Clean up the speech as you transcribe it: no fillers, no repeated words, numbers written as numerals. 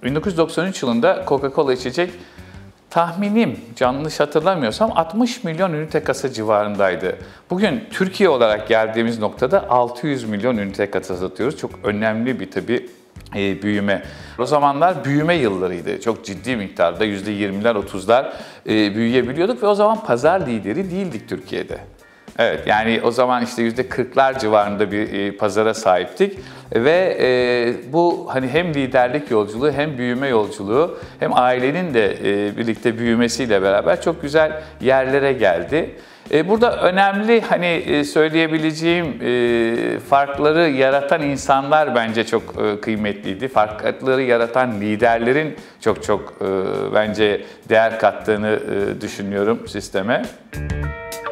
1993 yılında Coca-Cola içecek tahminim yanlış hatırlamıyorsam 60 milyon ünite kasa civarındaydı. Bugün Türkiye olarak geldiğimiz noktada 600 milyon ünite kasa satıyoruz. Çok önemli bir tabii büyüme. O zamanlar büyüme yıllarıydı. Çok ciddi miktarda %20'ler 30'lar büyüyebiliyorduk ve o zaman pazar lideri değildik Türkiye'de. Evet, yani o zaman işte %40'lar civarında bir pazara sahiptik ve bu hani hem liderlik yolculuğu hem büyüme yolculuğu hem ailenin de birlikte büyümesiyle beraber çok güzel yerlere geldi. Burada önemli hani söyleyebileceğim farkları yaratan insanlar bence çok kıymetliydi. Farkları yaratan liderlerin çok bence değer kattığını düşünüyorum sisteme.